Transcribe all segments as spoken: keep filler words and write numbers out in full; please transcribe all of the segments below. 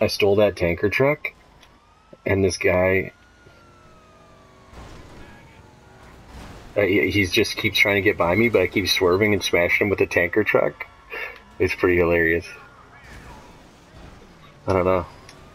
I stole that tanker truck, and this guy, uh, he he's just keeps trying to get by me, but I keep swerving and smashing him with the tanker truck. It's pretty hilarious. I don't know.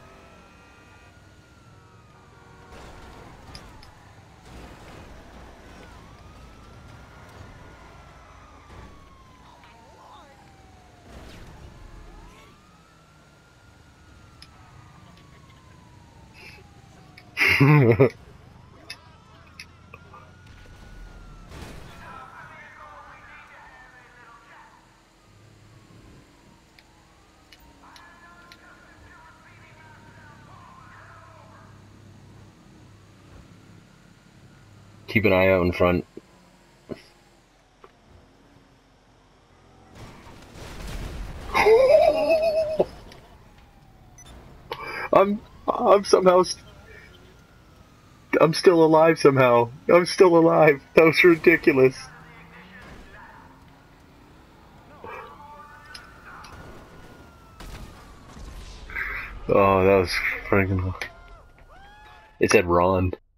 Keep an eye out in front. I'm I'm somehow st I'm still alive somehow. I'm still alive. That was ridiculous. Oh, that was freaking. It said Ron.